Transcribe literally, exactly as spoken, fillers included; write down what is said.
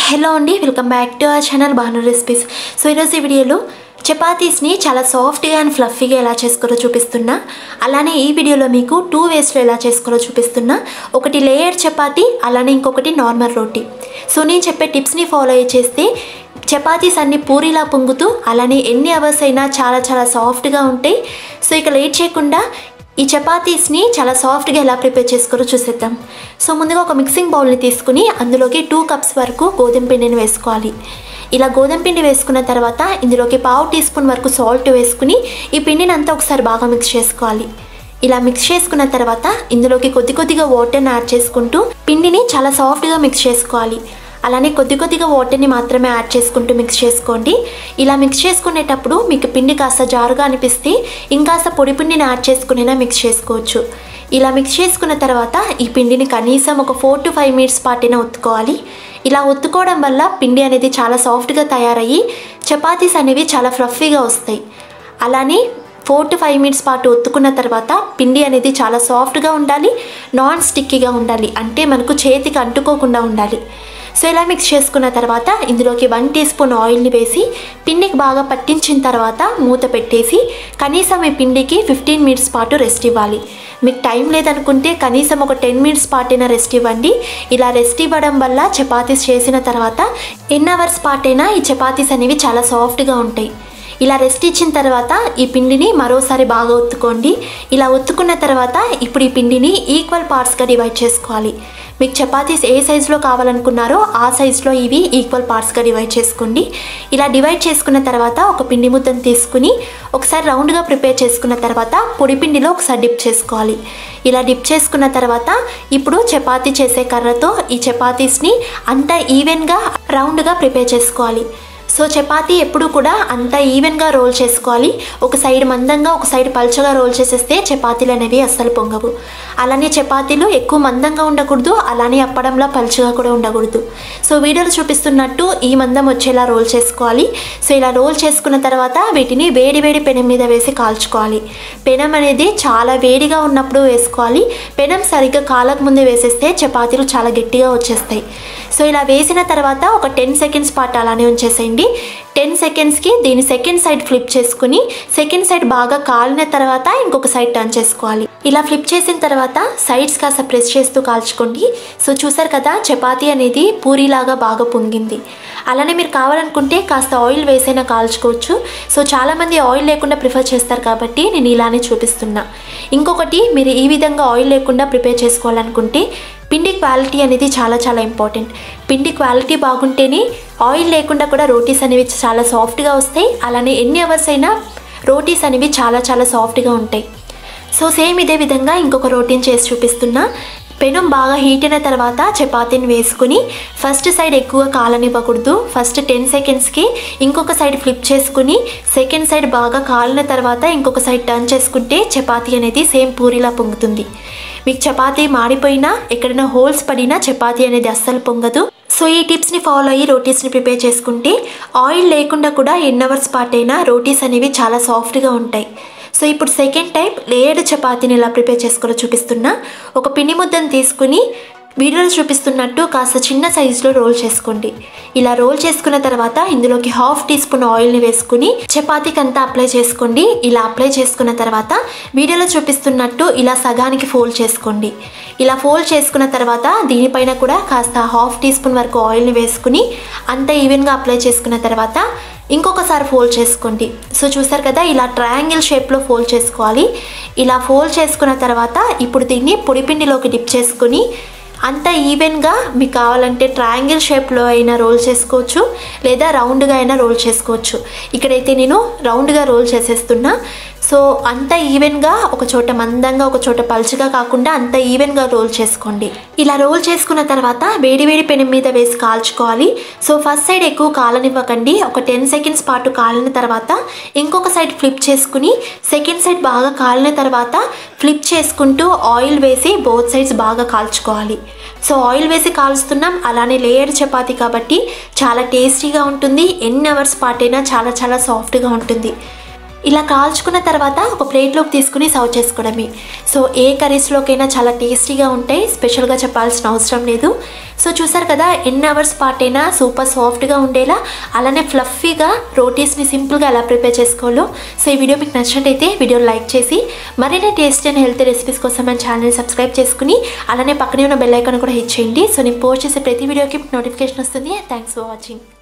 Hello అండి, welcome back to our channel Bhanu recipes. So ఈరోజు ఈ వీడియోలో చపాతీస్ని చాలా సాఫ్ట్గా అండ్ ఫ్లఫీగా ఎలా చేసుకోవాలో చూపిస్తున్నా. అలానే ఈ వీడియోలో మీకు టూ వేస్లో ఎలా చేసుకోవాలో చూపిస్తున్నా. ఒకటి లేయర్ చపాతీ, అలానే ఇంకొకటి నార్మల్ రోటీ. సో నేను చెప్పే టిప్స్ని ఫాలో చేస్తే చపాతీస్ అన్ని పూరీలా పొంగుతూ అలానే ఎన్ని అవర్స్ అయినా చాలా చాలా సాఫ్ట్గా ఉంటాయి. సో ఇక లేట్ చేయకుండా ఈ చపాతీస్ని చాలా సాఫ్ట్గా ఎలా ప్రిపేర్ చేసుకోవాలో చూసేద్దాం. సో ముందుగా ఒక మిక్సింగ్ బౌల్ని తీసుకుని అందులోకి టూ కప్స్ వరకు గోధుమ పిండిని వేసుకోవాలి. ఇలా గోధుమ పిండి వేసుకున్న తర్వాత ఇందులోకి పావు టీ స్పూన్ వరకు సాల్ట్ వేసుకుని ఈ పిండిని అంతా ఒకసారి బాగా మిక్స్ చేసుకోవాలి. ఇలా మిక్స్ చేసుకున్న తర్వాత ఇందులోకి కొద్ది కొద్దిగా వాటర్ని యాడ్ చేసుకుంటూ పిండిని చాలా సాఫ్ట్గా మిక్స్ చేసుకోవాలి. అలానే కొద్ది కొద్దిగా వాటర్ని మాత్రమే యాడ్ చేసుకుంటూ మిక్స్ చేసుకోండి. ఇలా మిక్స్ చేసుకునేటప్పుడు మీకు పిండి కాస్త జారుగా అనిపిస్తే ఇంకాస్త పొడి పిండిని యాడ్ చేసుకునేనా మిక్స్ చేసుకోవచ్చు. ఇలా మిక్స్ చేసుకున్న తర్వాత ఈ పిండిని కనీసం ఒక ఫోర్ టు ఫైవ్ మినిట్స్ పాటైనా ఒత్తుకోవాలి. ఇలా ఒత్తుకోవడం వల్ల పిండి అనేది చాలా సాఫ్ట్గా తయారయ్యి చపాతీస్ అనేవి చాలా ఫ్లఫీగా వస్తాయి. అలానే ఫోర్ టు ఫైవ్ మినిట్స్ పాటు ఒత్తుకున్న తర్వాత పిండి అనేది చాలా సాఫ్ట్గా ఉండాలి, నాన్ స్టిక్కీగా ఉండాలి, అంటే మనకు చేతికి అంటుకోకుండా ఉండాలి. సో ఇలా మిక్స్ చేసుకున్న తర్వాత ఇందులోకి వన్ టీ స్పూన్ ఆయిల్ని వేసి పిండికి బాగా పట్టించిన తర్వాత మూత పెట్టేసి కనీసం ఈ పిండికి ఫిఫ్టీన్ మినిట్స్ పాటు రెస్ట్ ఇవ్వాలి. మీకు టైం లేదనుకుంటే కనీసం ఒక టెన్ మినిట్స్ పాటైనా రెస్ట్ ఇవ్వండి. ఇలా రెస్ట్ ఇవ్వడం వల్ల చపాతీస్ చేసిన తర్వాత ఎన్ అవర్స్ పాటైనా ఈ చపాతీస్ అనేవి చాలా సాఫ్ట్గా ఉంటాయి. ఇలా రెస్ట్ ఇచ్చిన తర్వాత ఈ పిండిని మరోసారి బాగా ఒత్తుకోండి. ఇలా ఒత్తుకున్న తర్వాత ఇప్పుడు ఈ పిండిని ఈక్వల్ పార్ట్స్గా డివైడ్ చేసుకోవాలి. మీకు చపాతీస్ ఏ సైజులో కావాలనుకున్నారో ఆ సైజులో ఇవి ఈక్వల్ పార్ట్స్గా డివైడ్ చేసుకోండి. ఇలా డివైడ్ చేసుకున్న తర్వాత ఒక పిండి ముద్దను తీసుకుని ఒకసారి రౌండ్గా ప్రిపేర్ చేసుకున్న తర్వాత పొడి పిండిలో ఒకసారి డిప్ చేసుకోవాలి. ఇలా డిప్ చేసుకున్న తర్వాత ఇప్పుడు చపాతీ చేసే కర్రతో ఈ చపాతీస్ని అంతా ఈవెన్గా రౌండ్గా ప్రిపేర్ చేసుకోవాలి. సో చపాతీ ఎప్పుడు కూడా అంతా ఈవెన్గా రోల్ చేసుకోవాలి. ఒక సైడ్ మందంగా ఒక సైడ్ పల్చగా రోల్ చేసేస్తే చపాతీలు అనేవి అస్సలు పొంగవు. అలానే చపాతీలు ఎక్కువ మందంగా ఉండకూడదు, అలానే అప్పడంలో పల్చగా కూడా ఉండకూడదు. సో వీడియోలో చూపిస్తున్నట్టు ఈ మందం వచ్చేలా రోల్ చేసుకోవాలి. సో ఇలా రోల్ చేసుకున్న తర్వాత వీటిని వేడి వేడి పెనం మీద వేసి కాల్చుకోవాలి. పెనం అనేది చాలా వేడిగా ఉన్నప్పుడు వేసుకోవాలి. పెనం సరిగ్గా కాలక ముందే వేసేస్తే చపాతీలు చాలా గట్టిగా వచ్చేస్తాయి. సో ఇలా వేసిన తర్వాత ఒక టెన్ సెకండ్స్ పాటు అలానే ఉంచేసేయండి. టెన్ సెకండ్స్కి దీని సెకండ్ సైడ్ ఫ్లిప్ చేసుకుని సెకండ్ సైడ్ బాగా కాలిన తర్వాత ఇంకొక సైడ్ టర్న్ చేసుకోవాలి. ఇలా ఫ్లిప్ చేసిన తర్వాత సైడ్స్ కాస్త ప్రెస్ చేస్తూ కాల్చుకోండి. సో చూసారు కదా, చపాతీ అనేది పూరీలాగా బాగా పొంగింది. అలానే మీరు కావాలనుకుంటే కాస్త ఆయిల్ వేసైనా కాల్చుకోవచ్చు. సో చాలామంది ఆయిల్ లేకుండా ప్రిఫర్ చేస్తారు కాబట్టి నేను ఇలానే చూపిస్తున్నా. ఇంకొకటి, మీరు ఈ విధంగా ఆయిల్ లేకుండా ప్రిపేర్ చేసుకోవాలనుకుంటే పిండి క్వాలిటీ అనేది చాలా చాలా ఇంపార్టెంట్. పిండి క్వాలిటీ బాగుంటేనే ఆయిల్ లేకుండా కూడా రోటీస్ అనేవి చాలా సాఫ్ట్గా వస్తాయి. అలానే ఎన్ని అవర్స్ అయినా రోటీస్ అనేవి చాలా చాలా సాఫ్ట్గా ఉంటాయి. సో సేమ్ ఇదే విధంగా ఇంకొక రోటీని చేసి చూపిస్తున్నా. పెనం బాగా హీట్ అయిన తర్వాత చపాతీని వేసుకుని ఫస్ట్ సైడ్ ఎక్కువ కాలనివ్వకూడదు. ఫస్ట్ టెన్ సెకండ్స్కి ఇంకొక సైడ్ ఫ్లిప్ చేసుకుని సెకండ్ సైడ్ బాగా కాలిన తర్వాత ఇంకొక సైడ్ టర్న్ చేసుకుంటే చపాతీ అనేది సేమ్ పూరిలా పొంగుతుంది. మీకు చపాతీ మాడిపోయినా ఎక్కడైనా హోల్స్ పడినా చపాతీ అనేది అస్సలు పొంగదు. సో ఈ టిప్స్ని ఫాలో అయ్యి రోటీస్ని ప్రిపేర్ చేసుకుంటే ఆయిల్ లేకుండా కూడా ఎన్ అవర్స్ పాటైనా రోటీస్ అనేవి చాలా సాఫ్ట్గా ఉంటాయి. సో ఇప్పుడు సెకండ్ టైప్ లేయర్డ్ చపాతీని ఎలా ప్రిపేర్ చేసుకోవాలో చూపిస్తున్నా. ఒక పిండి ముద్దను తీసుకుని వీడియోలో చూపిస్తున్నట్టు కాస్త చిన్న సైజులో రోల్ చేసుకోండి. ఇలా రోల్ చేసుకున్న తర్వాత ఇందులోకి హాఫ్ టీ స్పూన్ ఆయిల్ని వేసుకుని చపాతీకి అంతా అప్లై చేసుకోండి. ఇలా అప్లై చేసుకున్న తర్వాత వీడియోలో చూపిస్తున్నట్టు ఇలా సగానికి ఫోల్డ్ చేసుకోండి. ఇలా ఫోల్డ్ చేసుకున్న తర్వాత దీనిపైన కూడా కాస్త హాఫ్ టీ స్పూన్ వరకు ఆయిల్ని వేసుకుని అంతా ఈవెన్గా అప్లై చేసుకున్న తర్వాత ఇంకొకసారి ఫోల్డ్ చేసుకోండి. సో చూసారు కదా, ఇలా ట్రయాంగిల్ షేప్లో ఫోల్డ్ చేసుకోవాలి. ఇలా ఫోల్డ్ చేసుకున్న తర్వాత ఇప్పుడు దీన్ని పొడిపిండిలోకి డిప్ చేసుకుని అంతా ఈవెన్గా మీకు కావాలంటే ట్రయాంగిల్ షేప్లో అయినా రోల్ చేసుకోవచ్చు, లేదా రౌండ్గా అయినా రోల్ చేసుకోవచ్చు. ఇక్కడైతే నేను రౌండ్గా రోల్ చేసేస్తున్నా. సో అంత ఈవెన్గా ఒక చోట మందంగా ఒక చోట పల్చగా కాకుండా అంత ఈవెన్గా రోల్ చేసుకోండి. ఇలా రోల్ చేసుకున్న తర్వాత వేడి వేడి పెనం మీద వేసి కాల్చుకోవాలి. సో ఫస్ట్ సైడ్ ఎక్కువ కాలనివ్వకండి. ఒక టెన్ సెకండ్స్ పాటు కాలిన తర్వాత ఇంకొక సైడ్ ఫ్లిప్ చేసుకుని సెకండ్ సైడ్ బాగా కాలిన తర్వాత ఫ్లిప్ చేసుకుంటూ ఆయిల్ వేసి బోత్ సైడ్స్ బాగా కాల్చుకోవాలి. సో ఆయిల్ వేసి కాల్చుతున్నాం, అలానే లేయర్ చపాతీ కాబట్టి చాలా టేస్టీగా ఉంటుంది. ఎన్ని అవర్స్ పాటైనా చాలా చాలా సాఫ్ట్గా ఉంటుంది. ఇలా కాల్చుకున్న తర్వాత ఒక ప్లేట్లోకి తీసుకుని సర్వ్ చేసుకోవడమే. సో ఏ కర్రీస్లోకైనా చాలా టేస్టీగా ఉంటాయి, స్పెషల్గా చెప్పాల్సిన అవసరం లేదు. సో చూసారు కదా, ఎన్ని అవర్స్ పాటైనా సూపర్ సాఫ్ట్గా ఉండేలా అలానే ఫ్లఫీగా రోటీస్ని సింపుల్గా ఎలా ప్రిపేర్ చేసుకోవాలో. సో ఈ వీడియో మీకు నచ్చినట్టయితే వీడియోని లైక్ చేసి మరిన్ని టేస్టీ అండ్ హెల్తీ రెసిపీస్ కోసం మన ఛానల్ని సబ్స్క్రైబ్ చేసుకుని అలానే పక్కనే ఉన్న బెల్ ఐకాన్ కూడా హిట్ చేయండి. సో నేను పోస్ట్ చేసే ప్రతి వీడియోకి నోటిఫికేషన్ వస్తుంది. Thanks for watching.